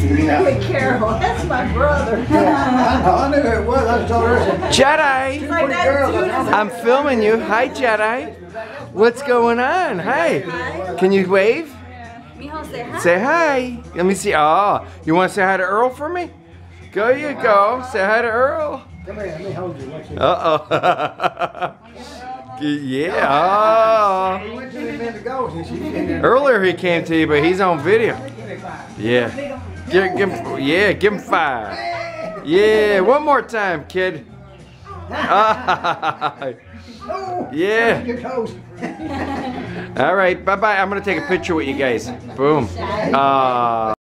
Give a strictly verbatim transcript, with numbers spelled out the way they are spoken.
Hey, Carol, that's my brother. I know, I knew who it was. I just told her. Jedi! Two pretty girls. I'm filming you. Hi, Jedi. What's going on? Hi. Can you wave? Mijo, say hi. Say hi. Let me see. Oh, you want to say hi to Earl for me? Go, you go. Say hi to Earl. Come here, let me hold you. Watch this. Uh-oh. Yeah. Oh. We went to the event to go, and she's in there. Earlier he came to you, but he's on video. Yeah. Give, give him, yeah, give him five. Yeah, one more time, kid. Yeah. Your toes. All right, bye-bye. I'm going to take a picture with you guys. Boom. Uh,